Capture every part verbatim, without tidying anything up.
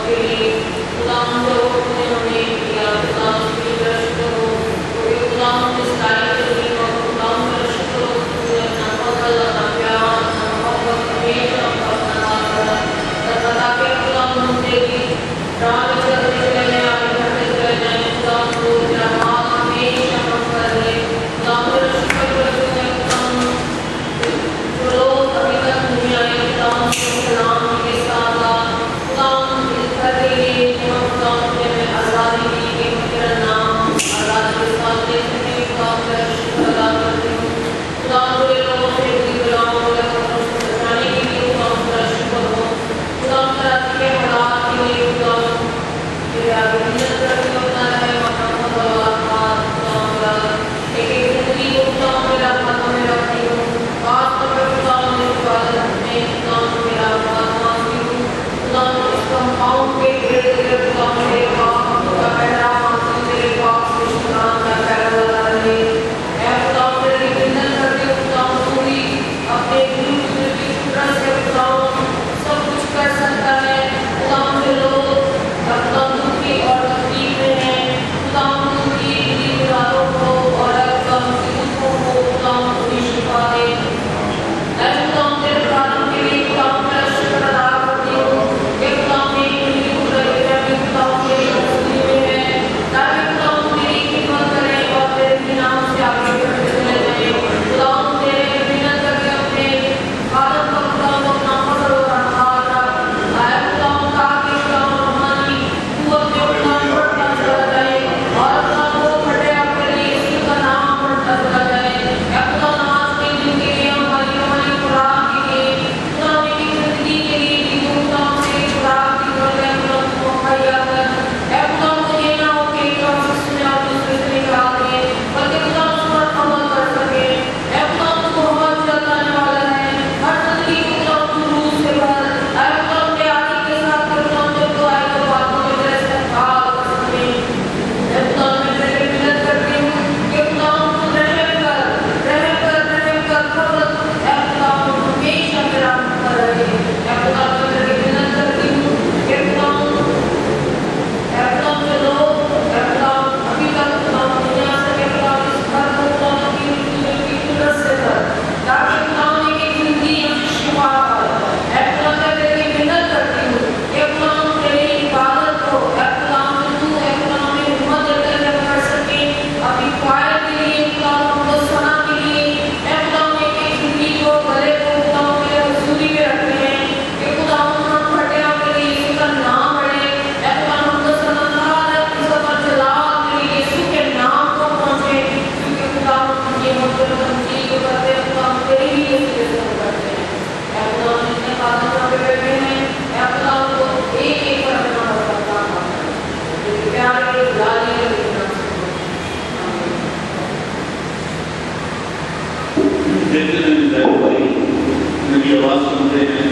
کی آواز سنتے ہیں.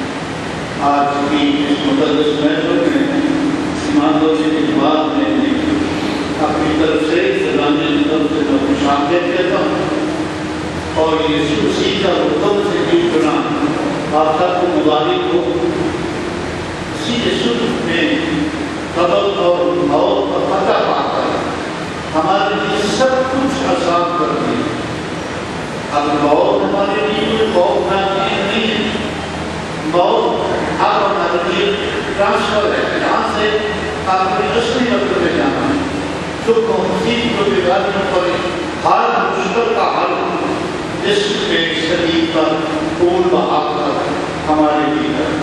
آج کی اس مقدس محفل میں ایمانداری کی جماعت میں اپنی طرف سے خداوند کی طرف سے میں خوش آمدید کہتا ہوں اور یسوع مسیح کا حکم سے کی چنا آپ سب کو مبارک ہو. اسی یسوع نے قبر اور موت کا فتح پا کر ہمارے لیے سب کچھ آسان کر دیا. اب موت ہمارے لیے کوئی خوفناک نہیں ہے. موت اب ہمارے لیے ٹرانسفر ہے. جہاں سے آپ کو اصلی وقت میں جانا ہے جو مسیح کو بگاڑنے پر ہر مشکل کا حل جس میں شدید پر پھول بہا کر ہمارے لیے ہے.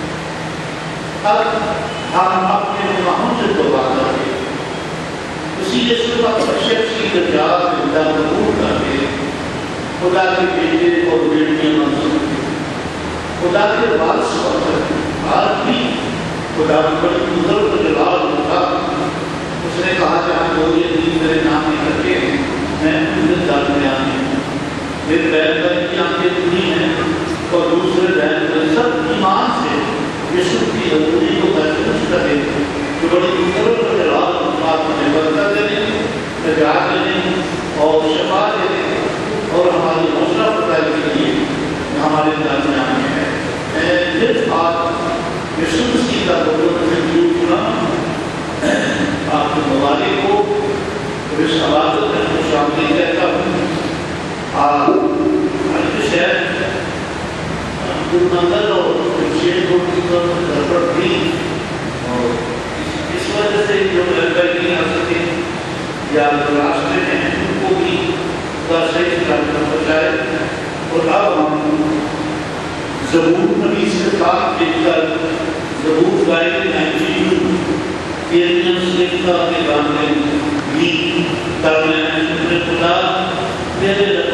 اب ہم اپنے گناہوں سے توبہ کریں, اسی یسوع کا بخشش کی درجات میں قبول کر کے خدا کے بیٹے اور بیٹیاں منظور خدا کے وارث پر آج بھی خدا بڑی قدرت و جلال ہوتا. اس نے کہا کہ ہم دو یہ دن میرے نام میں کرتے ہیں میں ان درمیان ہوں. ایک بہن کی آنکھیں کھلی ہیں اور دوسرے بہن سب ایمان سے یسوع کی حضوری کو محسوس کرے جو بڑی قدرت و جلال ہوتا مجھے برکت دینے نجات دینے اور شفا دینے اور ہماری حوصلہ افزائی کے لیے ہمارے درمیان میں ہے. میں پھر آج یسوع مسیح کا حکم سے علاقے کو اس عبادت میں خوش آمدید کہتا ہوں. ہر شہر مندر اور شیر روڈ کی طرف گڑبڑ تھی اور اس وجہ سے جو لڑکائی نہیں آ سکے یا راستے میں ان کو بھی خدا صحیح کرنا پہنچائے. اور اب ہم زبور نبی سے خاک دیکھ کر زبور گائے نائنٹین تیرہویں سلیقہ کے گانے بھی کرنے ہیں. خدا میرے